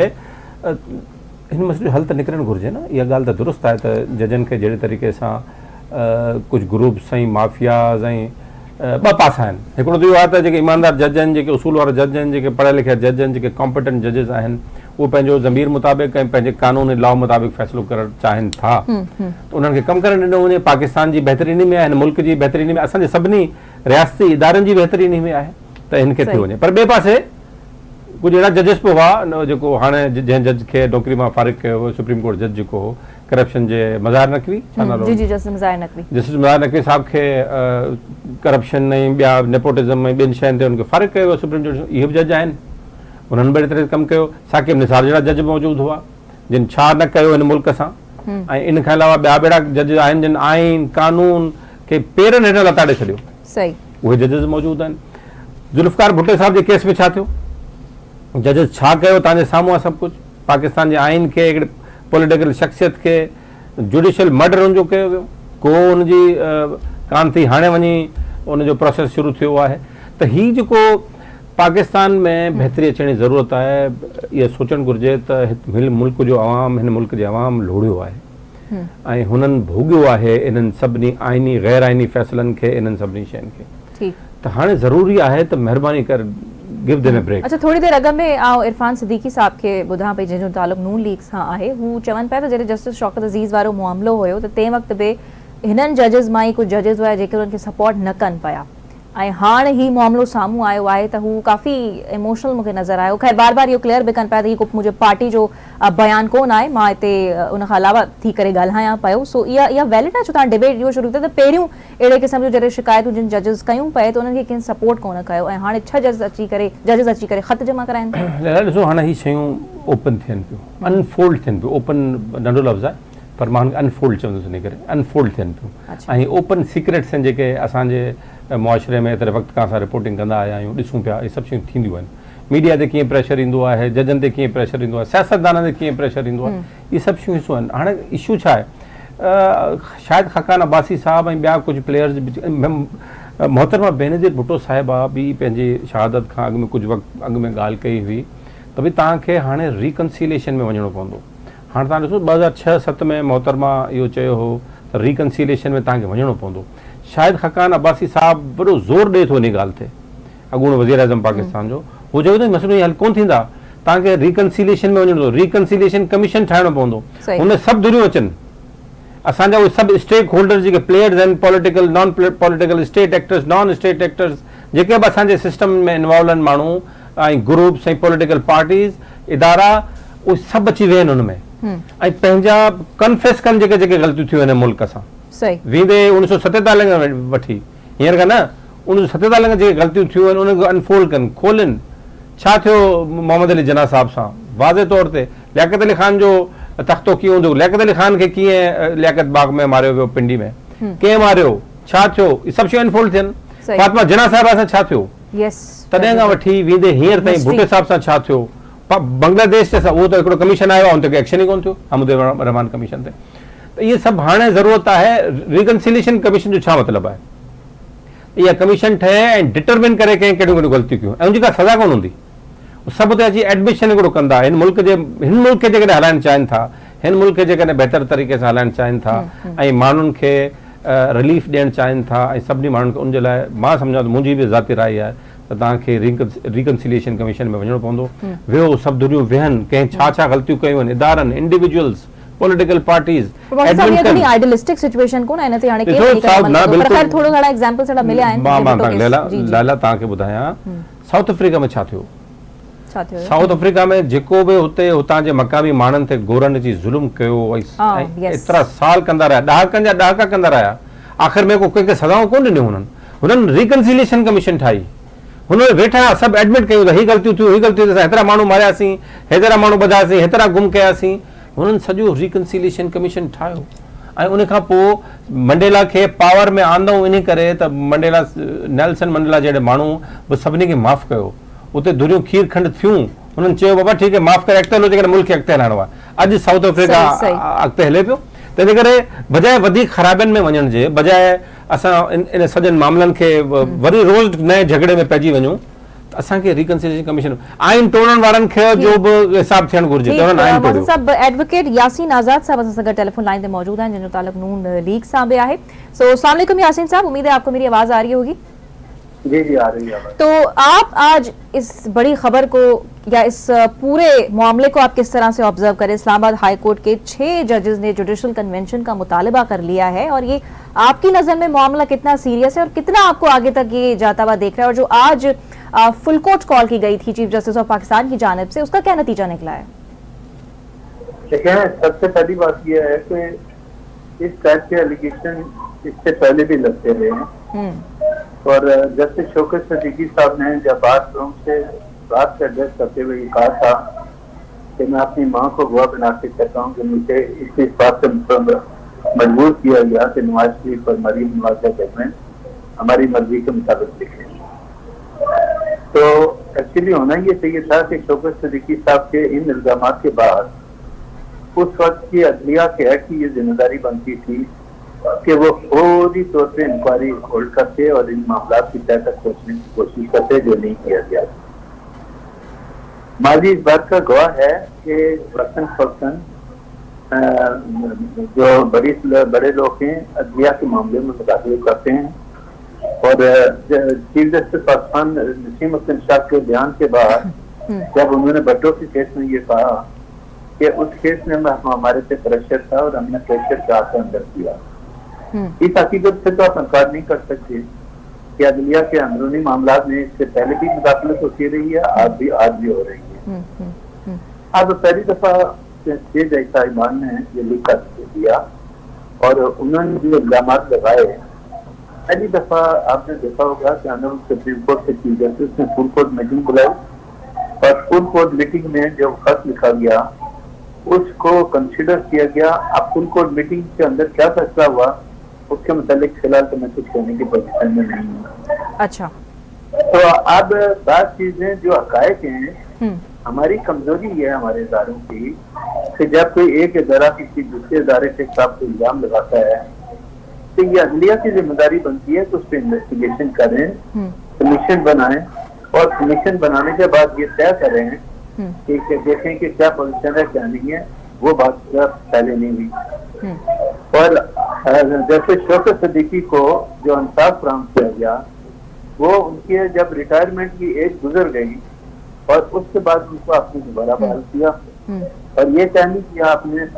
हिन मसइले जो हल त निकिरणु घुरिजे न। इहा ॻाल्हि त दुरुस्त आहे त जजनि खे जहिड़े तरीक़े सां कुझु ग्रुप्स ऐं माफ़ियाज़ ऐं ॿ पासा आहिनि। हिकिड़ो त इहो आहे त जेके ईमानदार जज आहिनि, जेके उसूल वारा जज आहिनि, जेके पढ़ियल लिखियल जज आहिनि, जेके कॉम्पिटेंट जजिस आहिनि, उहे पंहिंजो ज़मीर मुताबिक़ ऐं पंहिंजे कानून लॉ मुताबिक़ फ़ैसिलो करणु चाहिनि था। उन्हनि खे कमु करणु ॾिनो वञे। पाकिस्तान जी बहितरीनी में आहे, हिन मुल्क जी बहितरीनी में, असांजे सभिनी रियासती इदारनि जी बहितरीनी में आहे त हिनखे थी वञे। पर ॿिए पासे कुझु अहिड़ा जजिस बि हुआ जेको हाणे जंहिं जज खे नौकिरी मां फारिग कयो हो, सुप्रीम कोर्ट जज जेको हो करप्शन जे मज़ाहिर नक़वी, छा नालो? जस्टिस मज़ाहिर नक़वी साहब खे करप्शन ऐं ॿिया नेपोटिज़म ऐं ॿियनि शयुनि ते हुनखे फारिग कयो हो सुप्रीम जुडिशियल। इहे बि जज आहिनि, उन्हनि बि अहिड़े तरह कमु कयो। साकिब निसार जहिड़ा जज मौजूदु हुआ जिन छा न कयो हिन मुल्क सां, ऐं इन खां अलावा ॿिया बेड़ा जज आहिनि जिन आइन कानून खे पेरनि हेठां लताड़े छॾियो। सही, उहे जजिस मौजूदु आहिनि। ज़ुल्फ़िकार भुट्टो साहब जे केस में छा थियो, जजिस छा कयो तव्हांजे साम्हूं आहे सभु कुझु। पाकिस्तान जे आइन खे, हिकिड़े पॉलिटिकल शख़्सियत खे जुडिशियल मर्डर हुनजो कयो वियो, को हुनजी कान थी, हाणे वञी उनजो प्रोसेस शुरू थियो आहे। त हीउ जेको पाकिस्तान में बहितरी अचण जी ज़रूरत आहे, इहा सोचणु घुरिजे त हिन मुल्क जो अवाम, हिन मुल्क जे अवाम लोड़ियो आहे ऐं हुननि भोॻियो आहे इन्हनि सभिनी आइनी गैर आइनी फ़ैसिलनि खे, इन्हनि सभिनी शयुनि खे। त हाणे ज़रूरी आहे त महिरबानी कर गिव देम अ ब्रेक। अच्छा, थोड़ी देर अॻु में आउं इरफान सिद्दीकी साहब खे ॿुधां पई जंहिंजो तालुक़ु नून लीग सां आहे। हू चवनि पिया त जॾहिं जस्टिस शौकत अज़ीज़ वारो मामिलो हुयो त तंहिं वक़्तु बि हिननि जजिस मां ई कुझु जजिस हुआ जेके उन्हनि खे सपोर्ट न कनि पिया ऐं हाणे ही मामिलो साम्हूं आयो आहे त हू काफ़ी इमोशनल मूंखे नज़र आयो। ख़ैर बार बार इहो क्लियर बि कनि पिया त हीउ मुंहिंजे पार्टी जो बयानु कोन आहे, मां हिते उन खां अलावा थी करे ॻाल्हायां पियो। सो इहा वैलिड आहे? छो तव्हां डिबेट इहो शुरू कयो त पहिरियों अहिड़े क़िस्म जो जॾहिं शिकायतूं जिन जजिस कयूं पए त उन्हनि खे कंहिं सपोर्ट कोन कयो ऐं हाणे 6 जजिस अची करे ख़त जमा कराइनि था। ॾिसो, हाणे हीअ शयूं ओपन थियनि पियूं, अनफोल्ड थियनि पियूं। ओपन नंढो लफ़्ज़ आहे पर मां अनफोल्ड चवंदुसि इन करे, अनफोल्ड थियनि पियूं। ऐं ओपन सीक्रेट्स आहिनि जेके असांजे मुआशिरे में एतिरे वक़्त खां असां रिपोर्टिंग कंदा आया आहियूं, ॾिसूं पिया इहे सभु शयूं थींदियूं आहिनि। मीडिया ते कीअं प्रेशर ईंदो आहे, जजनि ते कीअं प्रेशर ईंदो आहे, सियासतदाननि ते कीअं प्रेशर ईंदो आहे, इहे सभु शयूं ॾिसूं आहिनि। हाणे इशू छा आहे, शायदि ख़ाकान अब्बासी साहब ऐं ॿिया कुझु प्लेयर्स, मोहतरमा बेनज़ीर भुट्टो साहिबा बि पंहिंजी शहादत खां अॻु में कुझु वक़्तु अॻु में ॻाल्हि कई हुई त भई तव्हांखे हाणे रिकन्सीलेशन में वञिणो पवंदो। हाणे तव्हां ॾिसो 2006-07 में मोहतरमा इहो चयो हो त रिकन्सीलेशन में तव्हांखे वञिणो पवंदो। शायदि ख़ाकान अब्बासी साहब वॾो ज़ोर ॾिए थो इन ॻाल्हि ते, अॻूणो वज़ीर आज़म पाकिस्तान जो, हू चवे थो मसइलो हल कोन थींदा, तव्हांखे रिकन्सीलेशन में वञिणो पवंदो, रिकन्सीलेशन कमीशन ठाहिणो पवंदो, हुन सभु दुनियूं अचनि। असांजा उहे सभु स्टेक होल्डर्स जेके प्लेयर्स आहिनि, political non political, state actors non state actors, जेके बि असांजे सिस्टम में इन्वॉल्व आहिनि माण्हू ऐं ग्रुप्स ऐं पॉलिटिकल पार्टीज़ इदारा, उहे सभु अची विया आहिनि हुन में ऐं पंहिंजा कन्फेस कनि जेके जेके ग़लतियूं थियूं आहिनि मुल्क सां वेंदे 1947 खां वठी हींअर खां न 1947 खां जेके ग़लतियूं थियूं आहिनि उनखे अनफोल्ड कनि, खोलनि। छा थियो मोहम्मद अली जना साहब सां? वाज़े तौर ते लियाकत अली ख़ान जो तख़्तो कीअं हूंदो, लियाकत अली ख़ान खे कीअं लियाकत बाग में मारियो वियो, पिंडी में कंहिं मारियो, छा थियो, इहे सभु शयूं अनफोल्ड थियनि। फातिमा जना साहिबा सां छा थियो, तॾहिं खां वठी वेंदे हींअर ताईं भुट्टो साहब सां छा थियो, बांग्लादेश ते उहो त हिकिड़ो कमीशन आयो आहे, उन ते एक्शन ई कोन थियो, हमीद रहमान कमीशन ते। त इहे सभु हाणे ज़रूरत आहे। रिकन्सिलिएशन कमीशन जो छा मतिलबु आहे? इहा कमीशन ठहे ऐं डिटरमिन करे कंहिं कहिड़ियूं कहिड़ियूं ग़लतियूं कयूं ऐं उनजी का सज़ा कोन हूंदी, सभु ते अची एडमिशन हिकिड़ो कंदा। हिन मुल्क खे जेकॾहिं हलाइणु चाहिनि था, हिन मुल्क खे जेकॾहिं बहितर तरीक़े सां हलाइणु चाहिनि था ऐं माण्हुनि खे रिलीफ ॾियणु चाहिनि था ऐं सभिनी माण्हुनि खे उनजे लाइ मां सम्झां थो, मुंहिंजी बि ज़ाती राय आहे त तव्हांखे रिकन्सिलिएशन कमीशन में वञिणो पवंदो। विहो, सभु दुनियूं वेहनि, कंहिं छा छा ग़लतियूं कयूं आहिनि, इदारनि, individuals, political parties. Idealistic situation कोन आहे, नथी हाणे पर खैर थोड़ो घणा एग्जांपल्स ॾाढा मिलिया आहिनि। मां लाला तव्हांखे ॿुधायां, साउथ अफ्रीका में छा थियो? साउथ अफ्रीका में जेको बि हुते हुतां जे मक़ामी माण्हुनि ते गोरनि जी ज़ुल्म कयो ऐं एतिरा साल कंदा रहिया, ॾहाकनि जा ॾहाका कंदा रहिया, आख़िर में को कंहिंखे सज़ाऊं कोन ॾिनियूं। हुननि रिकन्सिलिएशन कमीशन ठाही, हुन वेठा सभु एडमिट कयूं त हीअ ग़लतियूं थियूं, हीअ ग़लतियूं थियूं, हेतिरा माण्हू मारियासीं, हेतिरा माण्हू ॿधायासीं, हेतिरा गुम कयासीं। हुननि सॼो रिकन्सिलिएशन कमीशन ठाहियो ऐं उन खां पोइ मंडेला खे पावर में आंदऊं इन करे त मंडेला, नेल्सन मंडेला जहिड़े माण्हू बि सभिनी खे माफ़ु कयो। उते दुनियूं खीर खंड थियूं, हुननि चयो बाबा ठीकु आहे माफ़ु करे अॻिते हलो, जेकॾहिं मुल्क खे अॻिते हलाइणो आहे। अॼु साउथ अफ्रीका अॻिते हले पियो, तंहिंजे करे बजाए वधीक ख़राबियुनि में वञण जे बजाए असां इन सॼनि मामलनि खे वरी रोज़ नए झगड़े में पइजी वञूं, त असांखे रिकन्सिलिएशन कमीशन आइन टोड़ण वारनि खे जो बि हिसाब थियणु घुरिजे। एडवोकेट यासीन आज़ाद साहब असां सां गॾु टेलीफोन लाइन ते मौजूद आहिनि, जिन जो ताल्लुक नून लीग सां बि आहे। सो अस्सलाम वालेकुम यासीन साहब, उम्मीद है आपको मेरी आवाज़ आ रही होगी। जी जी आ रही है। तो आप आज इस बड़ी खबर को या इस पूरे मामले को आप किस तरह से ऑब्जर्व करें? इस्लामाबाद हाई कोर्ट के 6 जजेस ने जुडिशल कन्वेंशन का मुतालबा कर लिया है और ये आपकी नजर में मामला कितना सीरियस है और कितना आपको आगे तक ये जाता हुआ देख रहा है? और जो आज फुल कोर्ट कॉल की गई थी चीफ जस्टिस ऑफ पाकिस्तान की जानिब से, उसका क्या नतीजा निकला है? देखिए, सबसे पहली बात यह है कि इस टाइप के एलिगेशन इससे पहले भी लगते रहे हैं और जस्टिस शौकत सिद्दीकी साहब ने जब बात से एड्रेस करते हुए ये कहा था कि मैं अपनी माँ को गवाह बना के कहता हूँ कि मुझे इस बात से मजबूर किया गया कि नवाज शरीफ और मरीम नवाज का जजमेंट हमारी मर्जी के मुताबिक लिखे। तो एक्चुअली होना ये चाहिए था कि शौकत सिद्दीकी साहब के इन इल्जाम के बाद उस वक्त की अदलिया के एक्ट की ये जिम्मेदारी बनती थी कि वो फौरी तौर पे इंक्वायरी होल्ड करते और इन मामला की तय तक पहुंचने की कोशिश करते, जो नहीं किया गया। माजी इस बात का गवाह है कि पर्सन पर्सन जो बड़े लोग हैं अदलिया के मामले में मुदाखले करते हैं और चीफ जस्टिस पाकिस्तान नसीम अख्तर शाह के बयान के बाद जब उन्होंने भट्टो के केस में ये कहा कि उस केस में हमारे पे प्रेशर था और हमने प्रेशर का अंदर किया, इस हकीकत से तो आप इनकार नहीं कर सकते कि अदलिया के अंदरूनी मामला में इससे पहले भी मुदाखलत होती रही है, आज भी हो रही है। आज पहली दफा स्टेज ऐसा ईमान ने ये लिख कर दिया और उन्होंने जो इल्जाम लगाए, पहली दफा आपने देखा होगा कि ऑनरेबल सुप्रीम कोर्ट के चीफ जस्टिस ने फुल कोर्ट मीटिंग बुलाई और फुल कोर्ट मीटिंग में जो खत लिखा गया उसको कंसिडर किया गया। अब फुल कोर्ट मीटिंग के अंदर क्या फैसला हुआ उसके मुतालिक फिलहाल तो मैं कुछ कहने की पोजीशन में नहीं हूँ। अच्छा, तो अब बात चीजें जो हकायक हैं, हमारी कमजोरी है हमारे इदारों की कि जब कोई एक इदारा किसी दूसरे इदारे के खिलाफ इल्जाम लगाता है तो ये अदलिया की जिम्मेदारी बनती है कि उस पर इन्वेस्टिगेशन करें, कमीशन बनाएं और कमीशन बनाने के बाद ये तय करें कि देखें कि क्या पोजीशन है क्या नहीं है। वो बात पहले नहीं हुई और जैसे शौकत सिद्दीकी को जो इंसाफ फराहम किया गया वो उनके जब रिटायरमेंट की एज गुजर गई और उसके बाद उनको आपने दोबारा बहाल किया और ये तय नहीं किया आपने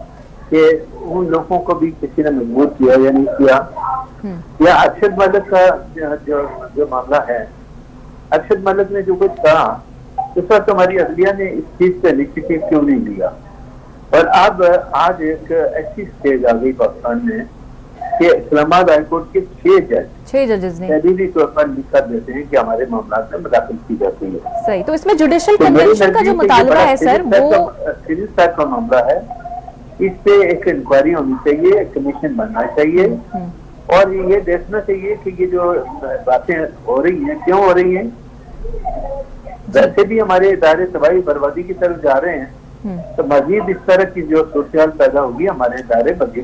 कि उन लोगों को भी किसी ने मजबूर किया या नहीं किया, या अरशद मलिक का जो मामला है, अरशद मलिक ने जो कुछ कहा उस वक्त हमारी अदलिया ने इस चीज पे इनिशिएटिव क्यों नहीं लिया। और अब आज एक ऐसी स्टेज आ गई पाकिस्तान में कि इस्लामाबाद हाई कोर्ट के 6 जजेस ने तहरीरी तौर पर लिख कर देते हैं कि हमारे मामला में मुदाखिल की जाती है। सही, तो इसमें जुडिशियल कन्वेंशन का जो मुतालबा है सर, वो सीरीज टाइप का मामला है, इस पे एक इंक्वायरी होनी चाहिए, एक कमीशन बनना चाहिए और ये देखना चाहिए कि ये जो बातें हो रही हैं क्यों हो रही हैं। वैसे भी हमारे इदारे तबाही बर्बादी की तरफ जा रहे हैं, तो मजीद इस तरह की जो सोशल पैदा होगी हमारे इदारे मजीद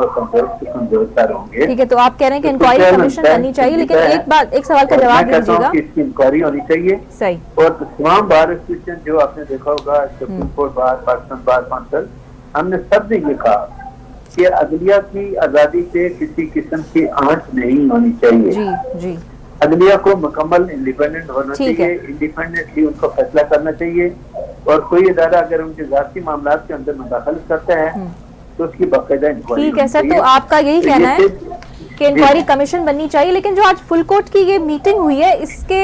कमजोर होंगे। ठीक है, तो आप कह रहे हैं कि इंक्वायरी कमीशन करनी चाहिए, लेकिन एक सवाल का जवाब दीजिएगा। इसकी इंक्वायरी होनी चाहिए। सही। और तमाम बार एसोसिएशन जो आपने देखा होगा, supreme court bar, Pakistan bar council, हमने सब ने ये कहा कि अदलिया की आजादी से किसी किस्म की आंच नहीं होनी चाहिए। जी जी। अदलिया को मुकम्मल इंडिपेंडेंट होना चाहिए, इंडिपेंडेंटली उनको फैसला करना चाहिए और कोई इदारा अगर उनके ज़ाती मामला के अंदर मुदाखलत करता है तो उसकी बाकायदा इंक्वायरी। ठीक है सर, तो आपका यही कहना है कि इंक्वायरी कमीशन बननी चाहिए, लेकिन जो आज फुल कोर्ट की ये मीटिंग हुई है इसके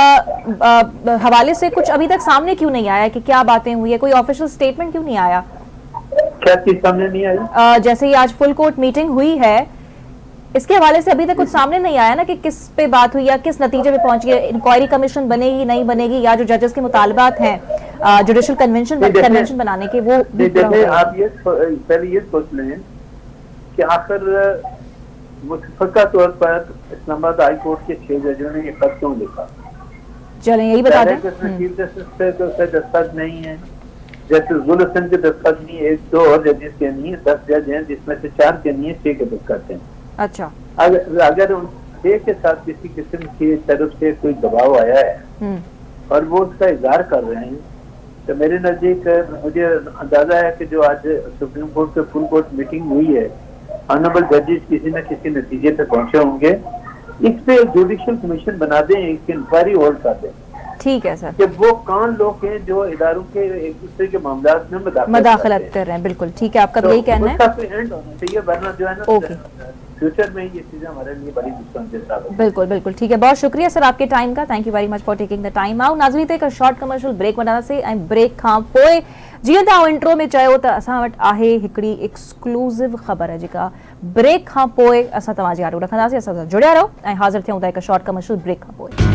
हवाले से कुछ अभी तक सामने क्यों नहीं आया कि क्या बातें हुई है? कोई ऑफिशियल स्टेटमेंट क्यों नहीं आया? क्या चीज सामने नहीं आई? जैसे ही आज फुल कोर्ट मीटिंग हुई है, इसके हवाले से अभी तक कुछ सामने नहीं आया ना कि किस पे बात हुई या किस नतीजे पे पहुंची है, इंक्वायरी कमीशन बनेगी नहीं बनेगी, या जो जजेस के मुतालबात हैं जुडिशियल कन्वेंशन बनाने के, वो भी आप ये पहले ये सोच लें कि आखिर मुतफक्का तौर पर इस्लामाबाद हाई कोर्ट के 6 जजों ने ये खत क्यों लिखा? चलें यही बता दें। चीफ जस्टिस पे तो दस्तखत नहीं है, जस्टिस गुल हसन के दस्तखत नहीं है, 1-2 और जजेस के नहीं है, 10 जज हैं जिसमें से 4 के नहीं है, 6 के दस्तखत हैं। अच्छा, अगर उन 6 के साथ किसी किस्म की तरफ से कोई दबाव आया है और वो उसका इजहार कर रहे हैं, तो मेरे नजदीक मुझे अंदाजा है कि जो आज सुप्रीम कोर्ट के फुल कोर्ट मीटिंग हुई है, ऑनरेबल जजेस किसी न किसी नतीजे पे पहुंचे होंगे। इस पे जुडिशियल कमीशन बना दें, एक इंक्वायरी होल्ड कर दें। ठीक है सर, कि वो कौन लोग हैं जो इदारों के एक दूसरे के मामलात में मुदाखलत कर रहे हैं। बिल्कुल ठीक है, आपका यही कहना है। उसका कोई एंड होना चाहिए, वरना जो है ना फ्यूचर में ये चीजें हमारे लिए बड़ी मुश्किल। बिल्कुल बिल्कुल ठीक है, बहुत शुक्रिया सर आपके टाइम का। Thank you very much for taking the time out. नाज़रीन, एक शॉर्ट कमर्शियल ब्रेक वञण से ऐं ब्रेक खां पोइ जीअं त इंट्रो में चयो त असां वटि आहे हिकिड़ी एक्सक्लूसिव ख़बर जेका ब्रेक खां पोइ असां तव्हांजी आॾो रखंदासीं। असां सां जुड़िया रहो ऐं हाज़िर थियूं था हिकु शॉर्ट कमर्शियल ब्रेक खां पोइ।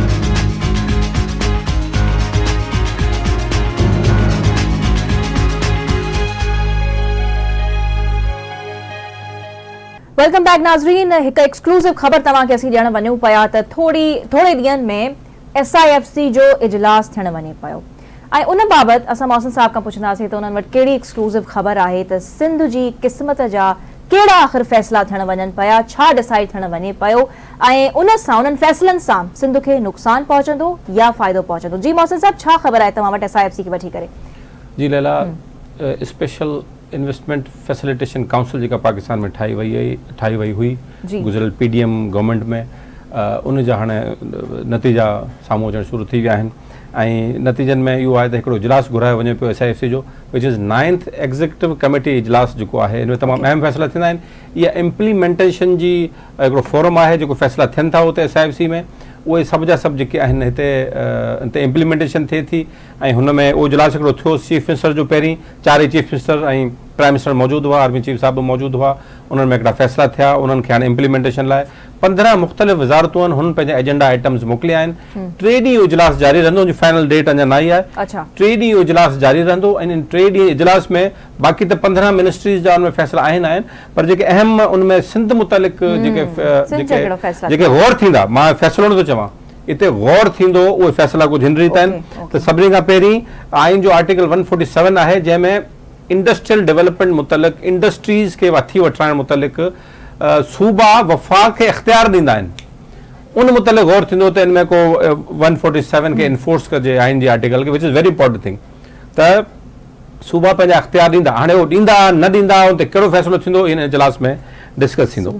वेलकम बैक नाज़रीन, एक एक्सक्लूसिव खबर तव्हांखे असीं ॾियण वञूं पिया त थोरे ॾींहंनि में SIFC जो इजलास थियण वञे पियो ऐं उन बाबति असां मौहसिन साहब खां पुछंदासीं त उन्हनि वटि कहिड़ी एक्सक्लूसिव ख़बर आहे त सिंध जी क़िस्मत जा कहिड़ा आख़िर फ़ैसिला थियण वञनि पिया, छा डिसाइड थियण वञे पियो ऐं उन सां उन्हनि फ़ैसिलनि सां सिंध खे नुक़सानु पहुचंदो या फ़ाइदो पहुचंदो। जी मौहसिन साहब, छा ख़बर आहे तव्हां वटि SIFC खे वठी करे? जी Laila, special investment facilitation council जेका पाकिस्तान में ठाही वई हुई गुज़िरियल PDM गवर्नमेंट में, उन जा हाणे नतीजा साम्हूं अचणु शुरू थी विया आहिनि ऐं नतीजनि में इहो आहे त हिकिड़ो इजलास घुरायो वञे पियो SIFC जो, which is 9th executive committee इजलास जेको आहे, हिन में तमामु अहम फ़ैसिला थींदा आहिनि। इहा इम्प्लीमेंटेशन जी हिकिड़ो फोरम आहे जेको फ़ैसिला थियनि था उते SIFC में, उहे सभु जा सभु जेके आहिनि हिते इम्प्लीमेंटेशन थिए थी ऐं हुन में उहो इजलास हिकिड़ो थियो चीफ मिनिस्टर जो पहिरीं, 4 चीफ मिनिस्टर ऐं प्राइम मिनिस्टर मौजूदु हुआ, आर्मी चीफ साहब बि मौजूदु हुआ। उन्हनि में हिकिड़ा फ़ैसिला थिया, उन्हनि खे हाणे इम्प्लीमेंटेशन लाइ 15 मुख़्तलिफ़ वज़ारतूं आहिनि, हुननि पंहिंजा एजेंडा आइटम्स मोकिलिया आहिनि। 3 ॾींहं इजलास जारी रहंदो, जो फाइनल डेट अञा न आई आहे। 3 ॾींहं इजलास जारी रहंदो ऐं इन 3 ॾींहं इजलास में बाक़ी त 15 मिनिस्ट्रीज़ जा उनमें फ़ैसिला आहिनि पर जेके अहम उनमें सिंध मुतलिक़ जेके गौर थींदा, मां फ़ैसिलो नथो चवां, इते गौर थींदो, उहे फ़ैसिला कुझु हिन रीति आहिनि त सभिनी खां पहिरीं आइन जो आर्टिकल 147 आहे, जंहिंमें इंडस्ट्रियल डेवलपमेंट मुतलिक़, इंडस्ट्रीज़ खे हथी वठाइण मुतलिक़ सूबा वफ़ाक़ खे इख़्तियार ॾींदा आहिनि, उन मुतलिक़ गौर थींदो त इनमें को 147 खे इन्फोर्स कजे आइन जे आर्टिकल खे, which is very important thing त सूबा पंहिंजा इख़्तियार ॾींदा। हाणे उहो ॾींदा न ॾींदा, उते कहिड़ो फ़ैसिलो थींदो इन इजलास में डिस्कस थींदो।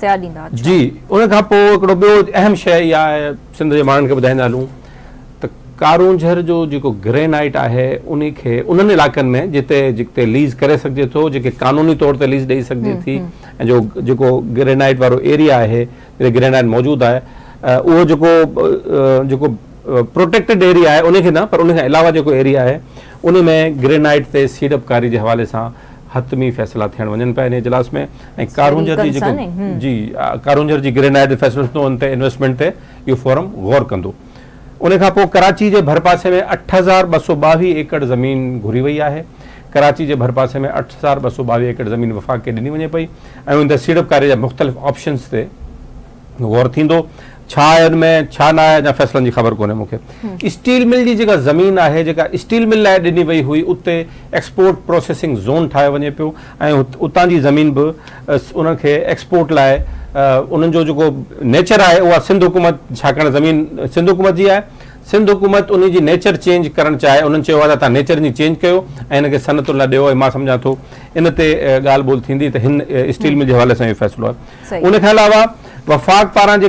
जी, उन खां पोइ हिकिड़ो ॿियो अहम शइ इहा आहे, सिंध जे माण्हुनि खे ॿुधाईंदा हलूं त कारूंझर जो जेको ग्रेनाइट आहे उन्हीं खे उन्हनि इलाइक़नि में जिते लीज़ करे सघिजे थो, जेके कानूनी तौर ते लीज़ ॾेई सघिजे थी, ऐं जेको ग्रेनाइट वारो एरिया आहे जिते ग्रेनाइट मौजूदु आहे, उहो जेको प्रोटेक्टेड एरिया आहे उनखे न, पर उनखां अलावा जेको एरिया आहे उन में ग्रेनाइट ते सीड़पकारी जे हवाले सां हतमी फ़ैसिला थियण वञनि पिया इन इजलास में। ऐं कारूंझर जी कारूंझर जी ग्रेनाइट फ़ैसिलो उन ते इन्वेस्टमेंट ते इहो फोरम गौर कंदो। उन खां पोइ कराची जे भरपासे में 8222 एकड़ ज़मीन घुरी वई आहे। कराची जे भरपासे में 8222 एकड़ ज़मीन वफ़ाक़ खे ॾिनी वञे पई ऐं उन ते सीड़पकारी जा मुख़्तलिफ़ ऑप्शन्स ते गौर थींदो। छा आहे में छा न आहे, फ़ैसिलनि जी ख़बर कोन्हे मूंखे। स्टील मिल जी जेका ज़मीन आहे, जेका स्टील मिल लाइ ॾिनी वई हुई, उते एक्सपोर्ट प्रोसेसिंग ज़ोन ठाहियो वञे पियो ऐं उतां जी ज़मीन बि उन्हनि खे एक्सपोर्ट लाइ उन्हनि जो जेको नेचर आहे उहा सिंध हुकूमत, छाकाणि ज़मीन सिंध हुकूमत जी आहे, सिंध हुकूमत उन जी नेचर चेंज करणु चाहे। उन्हनि चयो आहे त तव्हां नेचर जी चेंज कयो ऐं हिन खे सनतुनि लाइ ॾियो। ऐं मां सम्झां थो इन ते ॻाल्हि ॿोल थींदी त हिन स्टील मिल जे हवाले सां इहो फ़ैसिलो आहे। उन खां अलावा वफ़ाक़ पारां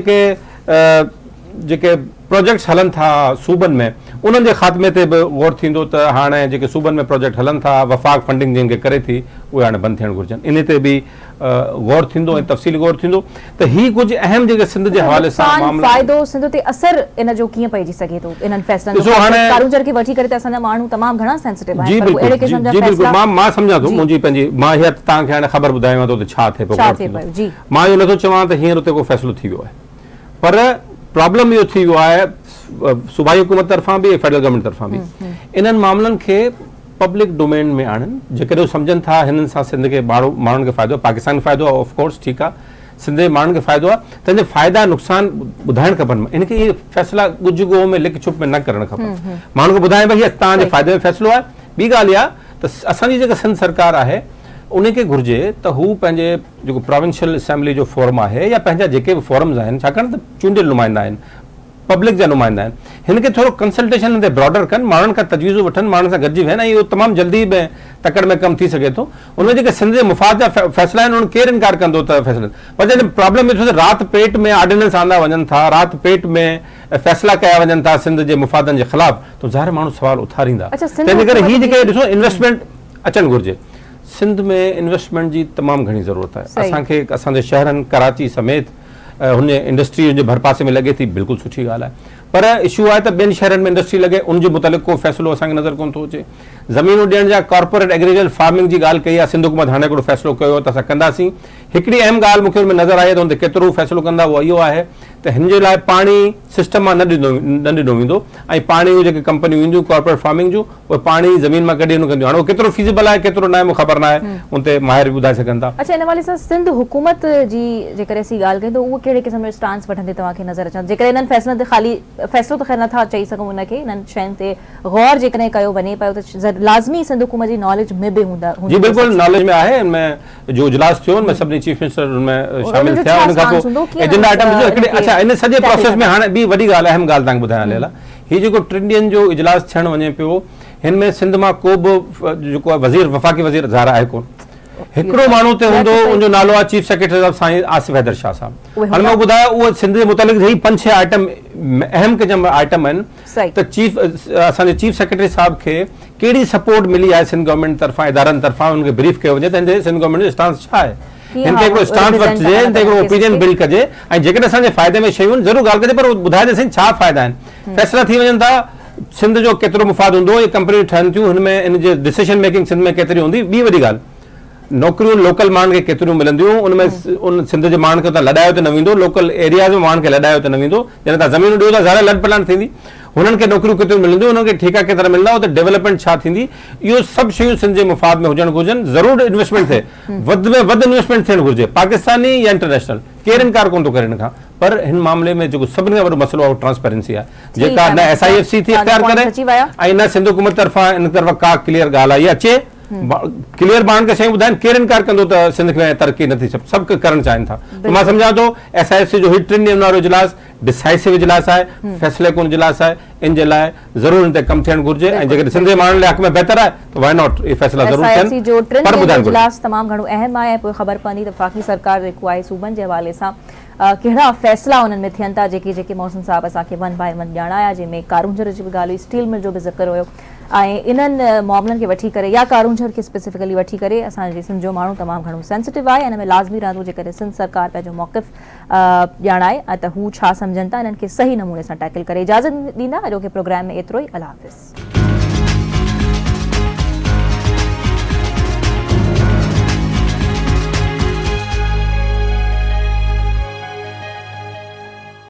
जेके प्रोजेक्ट्स हलन था सूबनि में, उन्हनि जे ख़ात्मे ते बि गौर थींदो त हाणे जेके सूबनि में प्रोजेक्ट हलन था, वफ़ाक़ फंडिंग जिन खे करे थी, उहे हाणे बंदि थियण घुरिजनि। इन ते बि गौर थींदो ऐं तफ़सीली गौर थींदो त ही कुझु अहम जेके सिंध जे हवाले सां मामला फ़ाइदो सिंध ते असर इन जो कीअं पइजी सघे थो इन्हनि फ़ैसिलनि जो। कारूंझर खे वठी करे त असांजा माण्हू तमामु घणा सेंसिटिव आहिनि। जी बिल्कुलु, मां सम्झां थो, मुंहिंजी पंहिंजी मां हीअ तव्हांखे हाणे ख़बर ॿुधायांव थो त छा थिए पियो। मां इहो नथो चवां त हींअर उते को फ़ैसिलो थी वियो आहे, पर प्रॉब्लम इहो थी वियो आहे सूबाई हुकूमत तरफ़ां बि, फेडरल गवर्नमेंट तरफ़ां बि, इन्हनि मामलनि खे पब्लिक डोमेन में आणनि। जेकॾहिं सम्झनि था हिननि सां सिंध खे माण्हुनि खे फ़ाइदो, पाकिस्तान खे फ़ाइदो आहे, ऑफकोर्स ठीकु आहे, सिंध जे माण्हुनि खे फ़ाइदो आहे, तंहिंजे फ़ाइदा नुक़सान ॿुधाइणु खपनि। इनखे इहे फ़ैसिला गुज गो में लिक छुप में न करणु खपनि। माण्हुनि खे ॿुधाए भई तव्हांजे फ़ाइदे में फ़ैसिलो आहे। ॿी ॻाल्हि इहा त असांजी जेका सिंध सरकार आहे उनखे घुरिजे त हू पंहिंजे जेको प्रोविंशियल असेंबली जो फोरम आहे या पंहिंजा जेके बि फोरम्स आहिनि, छाकाणि त चूंडियल नुमाइंदा आहिनि, पब्लिक जा नुमाइंदा आहिनि, हिन खे थोरो कंसल्टेशन ते ब्रॉडर कनि, माण्हुनि खां तजवीज़ो वठनि, माण्हुनि सां गॾिजी वेहनि ऐं इहो तमामु जल्दी में तकड़ में कमु थी सघे थो। उनमें जेके सिंध जे मुफ़ाद जा फ़ैसिला आहिनि उन्हनि केरु इनकार कंदो त फ़ैसिलनि, पर जॾहिं प्रॉब्लम इहो राति पेट में ऑर्डिनेंस आंदा वञनि था, राति पेट में फ़ैसिला कया वञनि था सिंध जे मुफ़ादनि जे ख़िलाफ़, त ज़ाहिर माण्हू सवाल उथारींदा। तंहिंजे करे हीअ जेके ॾिसो इन्वेस्टमेंट अचणु घुरिजे। सिंध में इन्वेस्टमेंट जी तमामु घणी ज़रूरत आहे। असांखे असांजे शहरनि कराची समेत हुन इंडस्ट्री जे भरपासे में लॻे थी, बिल्कुलु सुठी ॻाल्हि आहे, पर इशू आहे त ॿियनि शहरनि में इंडस्ट्री लॻे उनजे मुतालिक़ को फ़ैसिलो असांखे नज़र कोन थो अचे। ज़मीनूं ॾियण जा कॉर्पोरेट एग्रीकल्चर फार्मिंग जी ॻाल्हि कई आहे, सिंध हुकूमत हाणे हिकिड़ो फ़ैसिलो कयो त असां कंदासीं। हिकिड़ी अहम ॻाल्हि मूंखे हुन में नज़र आई त हुन ते केतिरो फ़ैसिलो कंदा, उहो इहो आहे त हिन जे लाइ पाणी सिस्टम मां न ॾिनो वेंदो ऐं पाणी जूं जेके कंपनियूं ईंदियूं कॉर्पोरेट फार्मिंग जूं, उहे पाणी ज़मीन मां कढी कंदियूं। हाणे उहो केतिरो फीज़िबल आहे केतिरो न आहे मूंखे ख़बर न आहे, उन ते माहिर बि ॿुधाए सघनि था। अच्छा, इन वाले सां सिंध हुकूमत जी जेकर असीं ॻाल्हि कयूं त उहो कहिड़े क़िस्म जो स्टांस वठंदे तव्हांखे नज़र अचनि? जेकर इन्हनि फ़ैसिलनि ते ख़ाली फ़ैसिलो त ख़ैर नथा चई सघूं, उनखे इन्हनि शयुनि ते गौर जेकॾहिं कयो वञे पियो त लाज़मी सिंध हुकूमत जी नॉलेज में बि हूंदा। जी बिल्कुलु, नॉलेज में आहे। इनमें जो इजलास थियो उनमें सभिनी चीफ मिनिस्टर उनमें शामिल थिया, उन खां पोइ एजेंडा आइटम हिकिड़े अच्छा इन सॼे प्रोसेस में हाणे ॿी वॾी ॻाल्हि, अहम ॻाल्हि तव्हांखे ॿुधायां लेला, हीउ जेको 3 ॾींहंनि जो इजलास थियणु वञे पियो, हिन में सिंध मां को बि जेको आहे वज़ीर वफ़ाक़ी वज़ीर ज़ाहिर आहे कोन। हिकिड़ो माण्हू ते हूंदो, उनजो नालो आहे चीफ सेक्रेटरी साहिब साईं आसिफ हैदर शाह साहब। हाणे मां ॿुधायो उहो सिंध जे मुतालिक़ ही 5-6 आइटम अहम क़िस्म आइटम आहिनि त असांजे चीफ सेक्रेटरी साहिब खे कहिड़ी सपोर्ट मिली आहे सिंध गवर्नमेंट तरफ़ां, इदारनि तरफ़ां, उनखे ब्रीफ कयो वञे त हिन सिंध गवर्नमेंट जो स्टांस छा आहे, हिन ते हिकिड़ो स्टांस वठिजे, हिन ते हिकिड़ो ओपिनियन बिल्ड कजे ऐं जेकॾहिं असांजे फ़ाइदे में शयूं ज़रूरु ॻाल्हि कजे, पर ॿुधाए ॾे साईं छा फ़ाइदा आहिनि। फ़ैसिला थी वञनि था, सिंध जो केतिरो मुफ़ाद हूंदो, इहे कंपनियूं ठहनि थियूं, हिन में इन जे डिसीजन मेकिंग सिंध में केतिरी हूंदी। ॿी वॾी ॻाल्हि, नौकरियूं लोकल माण्हुनि खे केतिरियूं मिलंदियूं, उनमें उन सिंध जे माण्हुनि खे तव्हां लॾायो त न वेंदो, लोकल एरियाज़ में माण्हुनि खे लॾायो त न वेंदो। जॾहिं तव्हां ज़मीनूं ॾियो था ज़्यादा लॾ पलाण थींदी, हुननि खे नौकरियूं केतिरियूं मिलंदियूं, उन्हनि खे ठीका केतिरा मिलंदा, उते डेवलपमेंट छा थींदी, इहो सभु शयूं सिंध जे मुफ़ाद में हुजणु घुरिजनि। ज़रूरु इन्वेस्टमेंट थिए, वधि में वधि इन्वेस्टमेंट थियणु घुरिजे, पाकिस्तानी या इंटरनेशनल, केरु इनकार कोन थो करे हिन खां, पर हिन मामले में जेको सभिनी खां वॾो मसइलो आहे उहो ट्रांसपेरेंसी आहे, जेका न SIFC थी इख़्तियार करे ऐं न सिंध हुकूमत तरफ़ां इन तरफ़ का क्लियर ॻाल्हि आहे। इहा अचे क्लियर माण्हुनि खे शयूं ॿुधाइनि, केरु इनकार कंदो त सिंध में तरक़ी नथी, सभु करणु चाहिनि था। मां सम्झां थो SIFC जो 3 ॾींहंनि वारो इजलास डिसाइसिव इजलास आहे, फ़ैसिले कुन इजलास आहे, इन जे लाइ ज़रूरु इन ते कमु थियणु घुरिजे ऐं जेकॾहिं सिंध जे माण्हुनि लाइ हक़ में बहितर आहे त वाई नॉट इहे फ़ैसिला ज़रूरु थियनि, पर ॿुधाइणु घुरिजे। इजलास तमामु घणो अहम आहे ऐं पोइ ख़बर पवंदी त वफ़ाक़ी सरकार जेको आहे सूबनि जे हवाले सां कहिड़ा फ़ैसिला उन्हनि में थियनि था जेके मौसम साहब असांखे वन बाय वन ॼाणाया, जंहिंमें कारूंझर जी बि ॻाल्हि हुई, स्टील मिल जो बि ज़िक्र हुयो ऐं इन्हनि मामलनि खे वठी करे या कारूंझर खे स्पेसिफिकली वठी करे असांजे सिंध जो माण्हू तमामु घणो सेंसिटिव आहे। हिन में लाज़मी रहंदो जेकॾहिं सिंध सरकार पंहिंजो मौक़िफ़ ॼाणाए त हू छा सम्झनि था, इन्हनि खे सही नमूने सां टैकल करे। इजाज़त ॾींदा अॼोके प्रोग्राम में एतिरो ई। अल्लाह हाफ़िज़।